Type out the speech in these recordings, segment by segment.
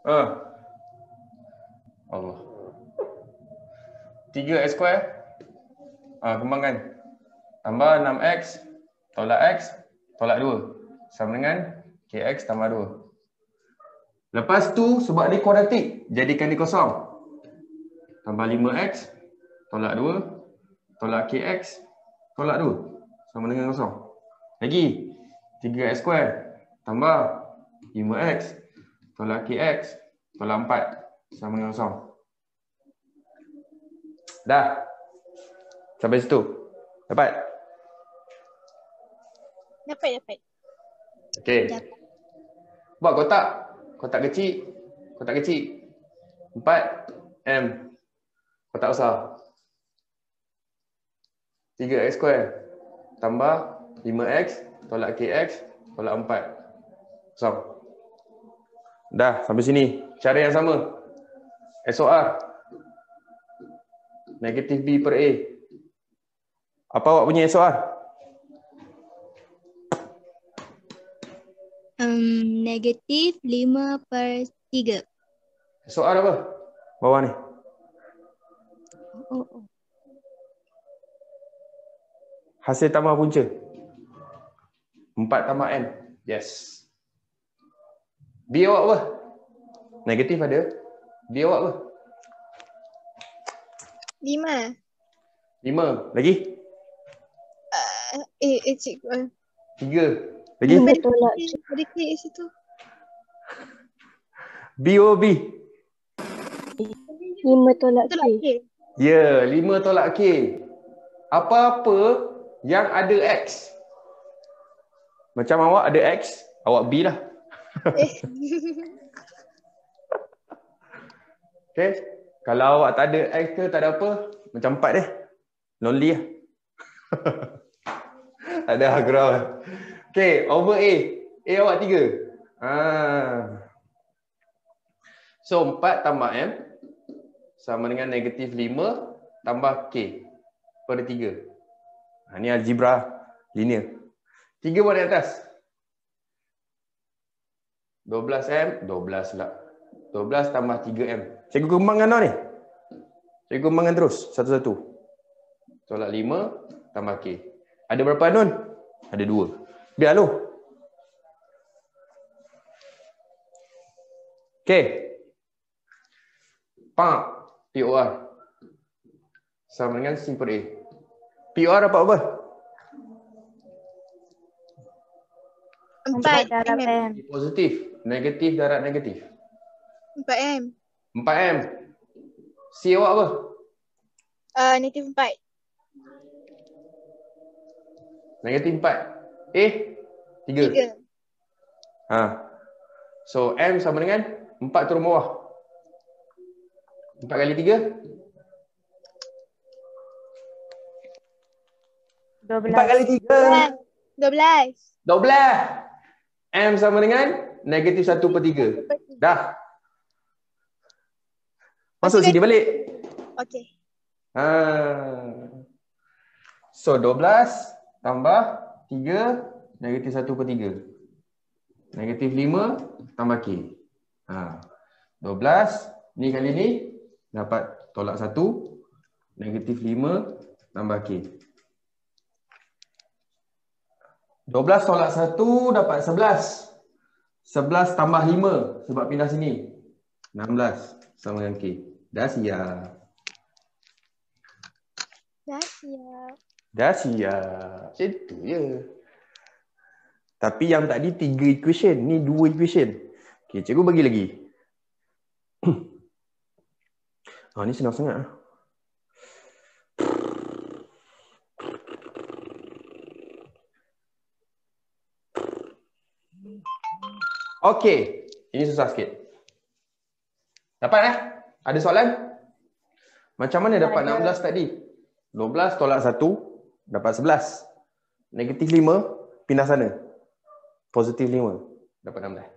Allah. 3x square. Kembangkan. Tambah 6x tolak x tolak 2. Sama dengan kx tambah 2. Lepas tu sebab dia kuadratik, jadikan dia kosong. Tambah 5x tolak 2 tolak kx tolak 2. Sama dengan kosong. Lagi 3x square tambah 5x tolak kx tolak 4. Sama dengan kosong. Dah. Sampai situ. Dapat? Dapat. Okey. Buat kotak. Kotak kecil. Kotak kecil. 4M. Kotak besar. 3x square. Tambah 5x tolak kx tolak 4. Kosong. Dah, sampai sini. Cara yang sama. SOR. Negatif B per A. Apa awak punya SOR? Negatif 5/3. SOR apa? Bawah ni. Hasil tambah punca. 4 tambah M. Yes. B awak apa? Negatif ada. B awak apa? 5. 5. Lagi? Cikgu. 3. Lagi? Ada K di situ. B o B. 5 tolak Tolak K. K. Ya, 5 tolak K. Apa-apa yang ada X. Macam awak ada X, awak B lah. Okay. Kalau awak tak ada X ke, tak ada apa, macam 4 dia. Lonely lah. Ada ground. Okay, over A. A awak 3. So, 4 tambah M sama dengan negatif 5 tambah K per 3. Ini algebra linear. 3 buat di atas. 12M, 12 lah. 12 tambah 3M. Cikgu kembangkan tau ni. Cikgu kembangkan terus, satu-satu. Tolak 5 tambah K. Ada berapa Nun? Ada 2. Biar lu. Okay. Pang. POR. Sama dengan C per A. POR dapat apa? 4M. Positif. Negatif darab negatif. 4M. 4M. C awak apa? Negatif 4. Negatif 4. A? 3. 3. So, M sama dengan 4 turun bawah. 4 kali 3? 12. 4 kali 3? 12. 12. M sama dengan negatif 1/3. Dah. Masuk sini balik. Okey. So, 12 tambah 3 negatif 1/3. Negatif 5 tambah K. 12 ni kali ni dapat tolak 1. Negatif 5 tambah K. 12 tolak 1 dapat 11. 11 tambah 5 sebab pindah sini. 16 sama dengan K. Dah siap. Dah siap. Macam tu je. Tapi yang tadi 3 equation. Ni 2 equation. Okay, cikgu bagi lagi. Ni senang sangat. Okey. Ini susah sikit. Dapat Ada soalan? Macam mana dapat 16 tadi? 12 tolak 1 dapat 11. Negatif 5 pindah sana. Positif 5 dapat 16.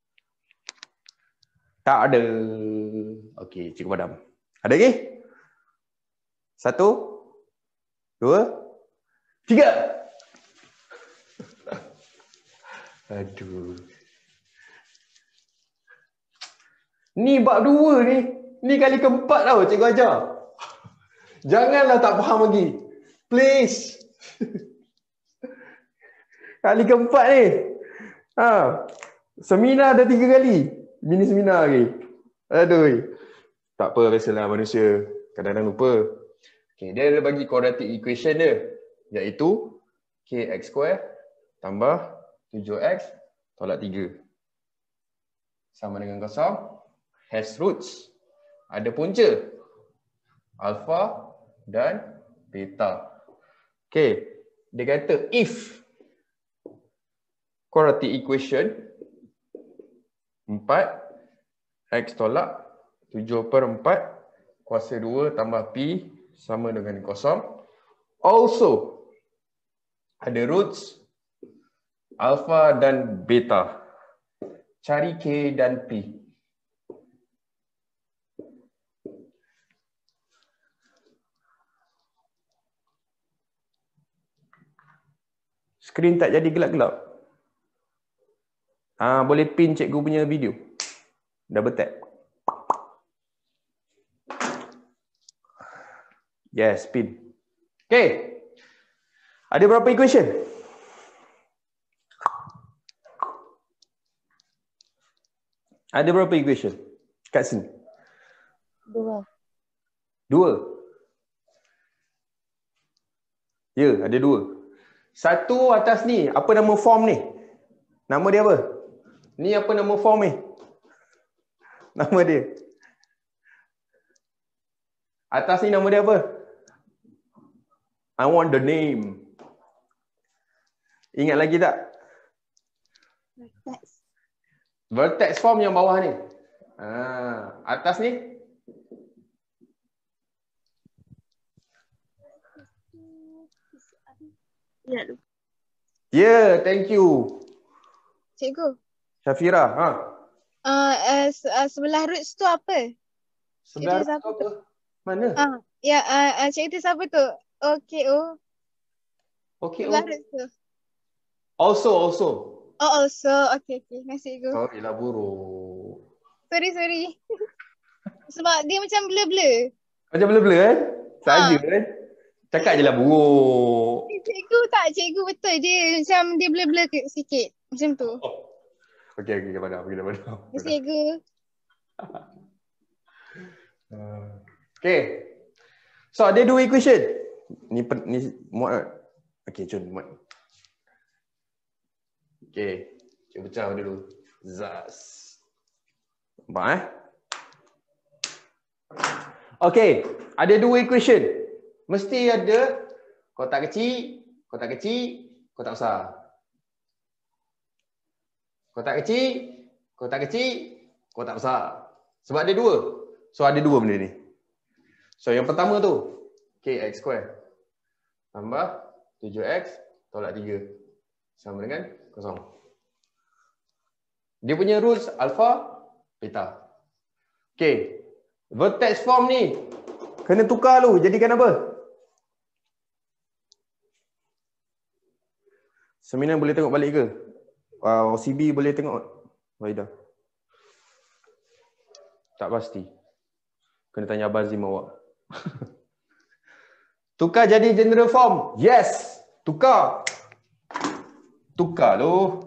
Tak ada. Okey, cikgu padam. Ada lagi? 1 2 3. Aduh. Ni bab 2 ni. Ni kali keempat tau cikgu ajar. Janganlah tak faham lagi. Please. Kali keempat ni. Seminar dah 3 kali. Mini seminar lagi. Aduh. Tak apa, biasalah manusia. Kadang-kadang lupa. Okay, dia ada bagi quadratic equation dia. Iaitu kx² tambah 7x tolak 3. Sama dengan kosong. Has roots. Ada punca. Alpha dan beta. Okay. Dia kata if quadratic equation 4x tolak 7/4 kuasa 2 tambah pi sama dengan kosong. Also ada roots alpha dan beta. Cari k dan p. Skrin tak jadi gelap-gelap. Boleh pin cikgu punya video. Double tap. Yes, pin. Okay. Ada berapa equation? Ada berapa equation kat sini? 2. 2. Ya, ada 2. Satu atas ni, apa nama form ni? Nama dia apa? Ni apa nama form ni? Nama dia. Atas ni nama dia apa? I want the name. Ingat lagi tak? Vertex. Vertex form yang bawah ni. Atas ni? Ya, Yeah, thank you. cikgu. Syafira. Sebelah roots tu apa? Sebelah siapa apa? Mana? Cikgu tu siapa tu? OKO. Okay. Sebelah roots tu. Also. Oh, also. Okay. Nasib cikgu. Sorry lah buruk. Sorry. Sebab dia macam blur-blur. Macam blur-blur kan? Saja kan? Cakap je lah buruk. Cikgu betul. Dia macam dia blur-blur sikit. Macam tu. Okay, padam. Nasib cikgu. Okay. So ada 2 equation. Ni muat. Okay, jom muat. Okay. Cuba pecah dulu. Zas. Nampak Okay. Ada 2 equation. Mesti ada kotak kecil, kotak besar. Kotak kecil, kotak besar. Sebab ada 2. So ada 2 benda ni. So yang pertama tu kx² tambah 7x tolak 3 sama dengan kosong. Dia punya roots alpha, beta. Okay. Vertex form ni kena tukar dulu. Jadikan apa? Seminar boleh tengok balik ke? CB boleh tengok? Waidah. Tak pasti. Kena tanya Abazim awak. Tukar jadi general form. Yes. Tukar lu.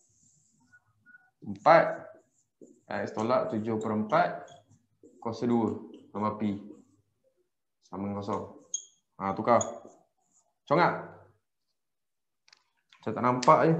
4 x tolak 7/4 kuasa 2 tambah pi sama dengan kosong. Tukar. Congak. Saya tak nampak je.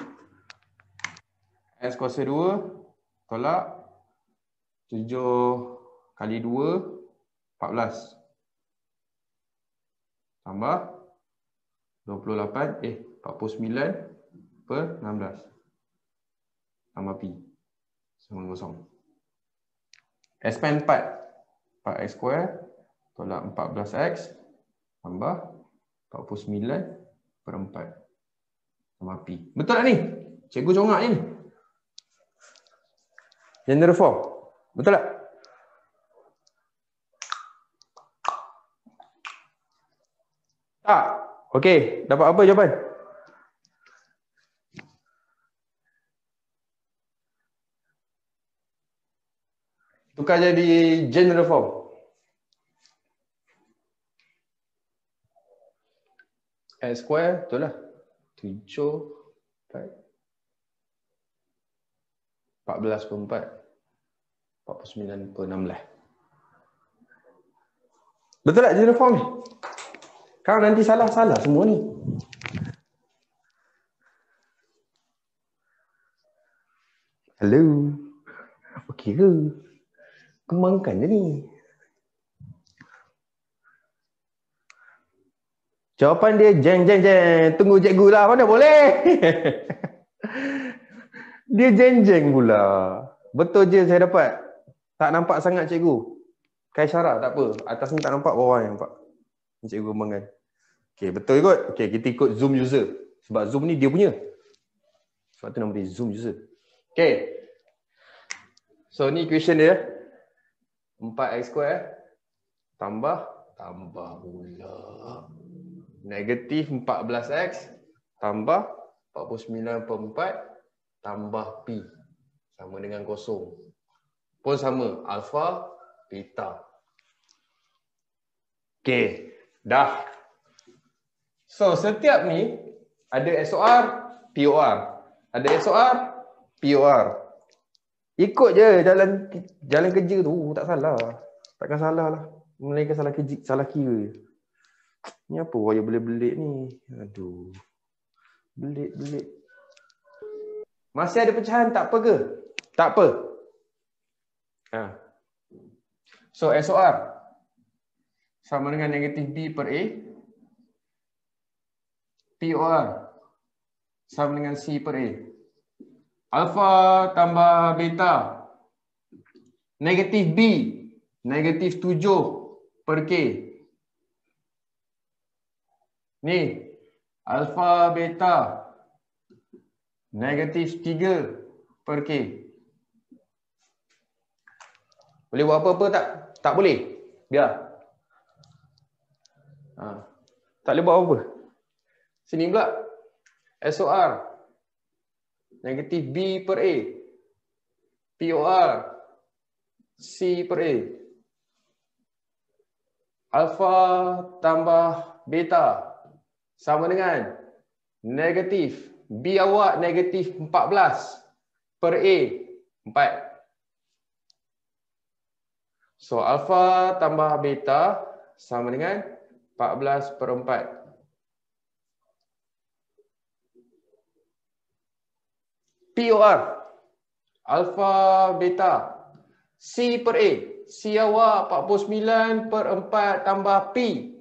X kuasa 2 tolak 7 kali 2 14 tambah 49/16 tambah pi sama dengan kosong. Expand 4x² tolak 14x tambah 49/4 tambah pi. Betul tak ni? Cikgu congak ni. General form. Betul tak? Tak. Okey, dapat apa jawapan? Tukar jadi general form. X square, betul lah. 7 4 14 per 4 49 per 16. Betul tak general form ni? Kalau nanti salah-salah semua ni. Hello. Okey ke? Kembangkan je ni. Jawapan dia jeng. Tunggu cikgu lah. Mana boleh? Dia jeng pula. Betul je saya dapat. Tak nampak sangat cikgu. Kai syarat tak apa. Atas ni tak nampak, bawah yang nampak. Cikgu kembangkan. Okey, betul kot. Okey, kita ikut Zoom user. Sebab Zoom ni dia punya. Sebab tu nama dia Zoom user. Okey. So ni equation dia. 4x square tambah pula. Negatif 14x tambah 49 per 4 tambah pi. Sama dengan kosong. Pun sama. Alpha, beta. Okey. Dah. So setiap ni ada SOR, POR. Ada SOR, POR. Ikut je jalan kerja tu, tak salah. Takkan salah lah. Melainkan salah kira. Ni apa wire belit-belit ni? Aduh. Belit. Masih ada pecahan, tak apa ke? Tak apa. So SOR sama dengan negatif B per A. POR sama dengan C per A. Alpha tambah beta. Negatif B. Negatif 7 per K. Ni. Alpha beta. Negatif 3 per K. Boleh buat apa-apa tak? Tak boleh. Biar. Tak boleh buat apa. Sini pula. SOR. Negatif B per A. POR. C per A. Alpha tambah beta. Sama dengan negatif. B awak negatif 14 per A. 4. So alpha tambah beta sama dengan 14 per 4. POR. Alpha beta. C per A. C awak 49 per 4 tambah P.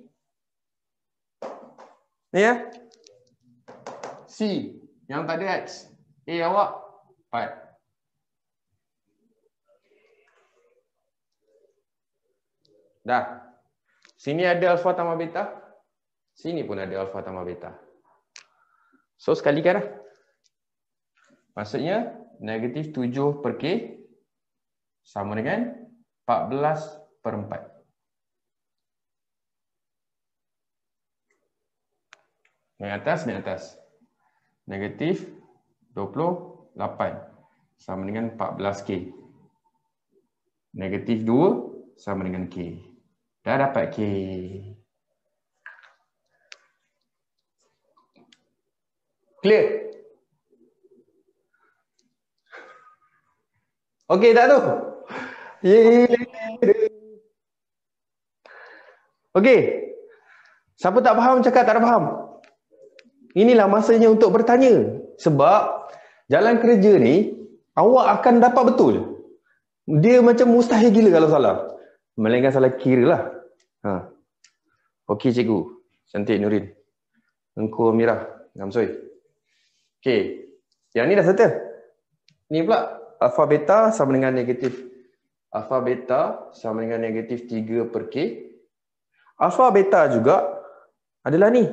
Ni ya. C. Yang tak ada X. A awak 4. Dah. Sini ada alfa tambah beta. Sini pun ada alfa tambah beta. So sekalikan lah. Maksudnya negatif 7 per K sama dengan 14 per 4. Naik atas. Negatif 28 sama dengan 14K. Negatif 2 sama dengan K. Dah dapat K. Clear? Okey tak tu? Okey. Siapa tak faham cakap tak ada faham. Inilah masanya untuk bertanya. Sebab jalan kerja ni awak akan dapat betul. Dia macam mustahil gila kalau salah. Melainkan salah kira lah. Okey cikgu. Cantik Nurin. Engkau Mirah. Gamsoi. Okey. Yang ni dah settle. Ni pula. Alpha beta sama dengan negatif. Alpha beta sama dengan negatif 3 per K. Alpha beta juga adalah ni.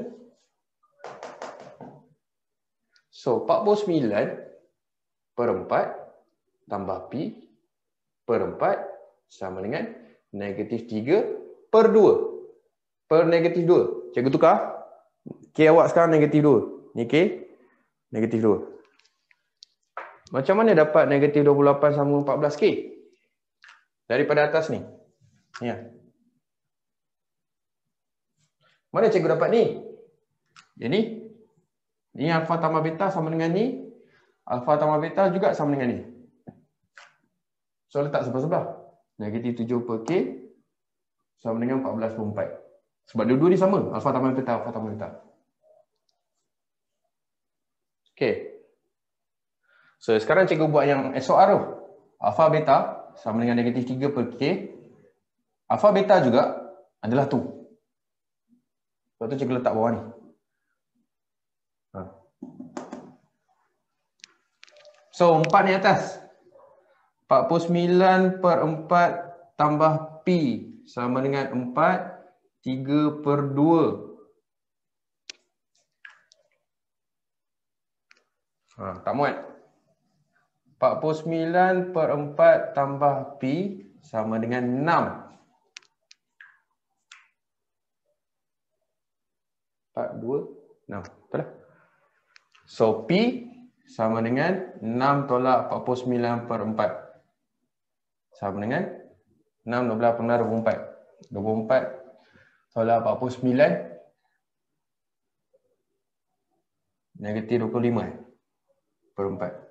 So 49 per 4 tambah P per 4 sama dengan negatif 3 per 2. Per negatif 2. Cikgu tukar. K awak sekarang negatif 2. Ni K. Negatif 2. Macam mana dapat negatif 28 sama 14K? Daripada atas ni. Ni lah. Mana cikgu dapat ni? Jadi, ni alfa tambah beta sama dengan ni. Alfa tambah beta juga sama dengan ni. So, letak sebelah-sebelah. Negatif 7 per K sama dengan 14 per 4. Sebab dua-dua ni sama. Alfa tambah beta, alfa tambah beta. Okay. So, sekarang cikgu buat yang SOR tu. Alfa beta sama dengan negatif 3 per K. Alfa beta juga adalah tu. Sebab tu cikgu letak bawah ni. So, 4 ni atas. 49 per 4 tambah P sama dengan 4, 3 per 2. Tak muat. 49 per 4 tambah P sama dengan 6. 4, 2, 6. Betul tak? So, P sama dengan 6 tolak 49 per 4. Sama dengan 6, 12, 24. 24 tolak 49. Negatif 25 per 4.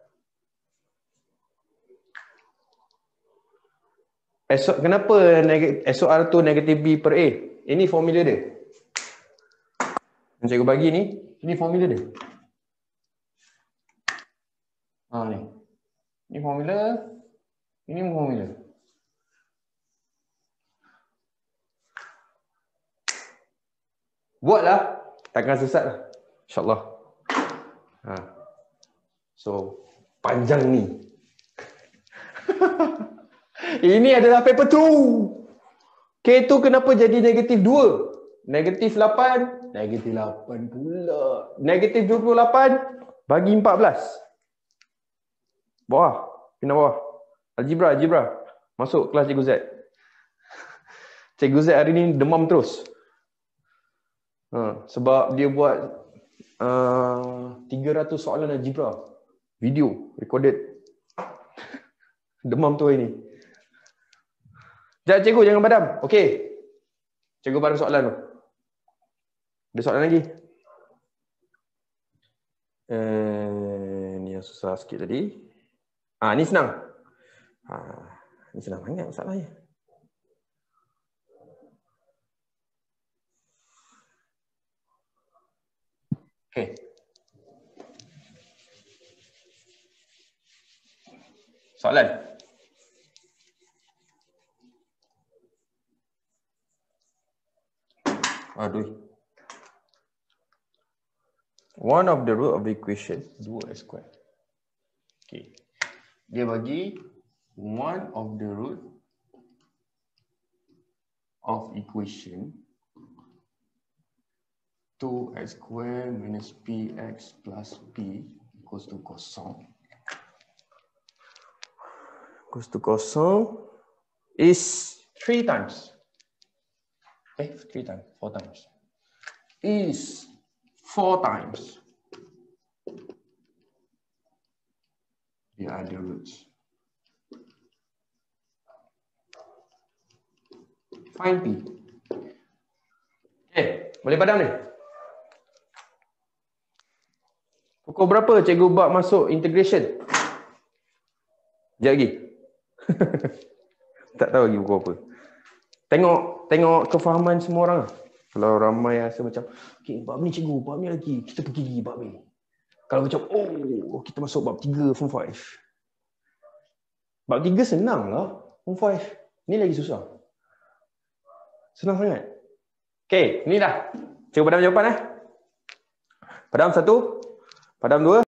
Kenapa SOR tu negatif B per A? Ini formula dia. Yang cikgu bagi ni, ini formula dia. Ni. Ini formula. Ini formula. Buatlah. Takkan sesat lah. InsyaAllah. So, panjang ni. Ini adalah paper 2. K2 kenapa jadi negatif 2? Negatif 8. Negatif 8 pula. Negatif 28 bagi 14. Bawah. Pindah bawah. Algebra. Masuk kelas Cikgu Z. Cikgu Z hari ni demam terus. Sebab dia buat 300 soalan algebra. Video. Recorded. Demam tu hari ni. Sekejap cikgu, jangan padam. Okey. Cikgu padam soalan tu. Ada soalan lagi? Ni yang susah sikit tadi. Ni senang. Ni senang sangat masalahnya. Okey. Soalan. Aduh. One of the root of the equation 2x squared. Okay. Dia bagi one of the root of equation 2x squared minus px plus p equals to kosong. Equals to kosong is 3 times. 3 times, 4 times. Is 4 times the other roots. Find P. Boleh padam ni? Pukul berapa cikgu buat masuk integration? Sekejap lagi. Tak tahu lagi pukul apa. Tengok kefahaman semua orang. Kalau ramai rasa macam, okay, bab ni cikgu, bab ni lagi, kita pergi bab ni. Kalau macam, kita masuk bab 3 form 5. Bab 3 senang lah, form 5. Ni lagi susah. Senang sangat. Okay, ni dah. Cikgu padam jawapan. Padam 1, padam 2.